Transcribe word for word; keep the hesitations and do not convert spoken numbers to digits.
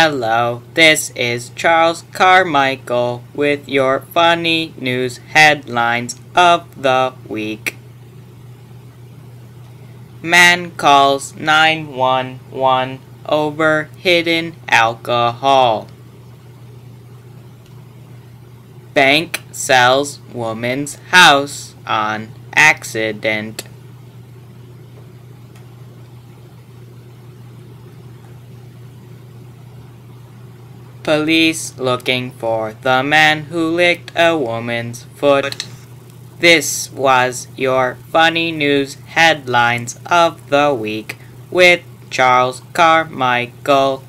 Hello, this is Charles Carmichael with your funny news headlines of the week. Man calls nine one one over hidden alcohol. Bank sells woman's house on accident. Police looking for the man who licked a woman's foot. This was your funny news headlines of the week with Charles Carmichael.